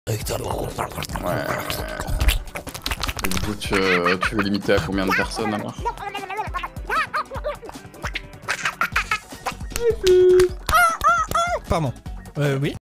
Ouais. Et du coup, tu veux limiter à combien de personnes alors? Pardon. Oui.